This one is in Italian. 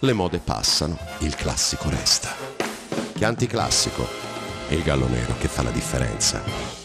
Le mode passano, il classico resta. Chianti Classico, il gallo nero che fa la differenza.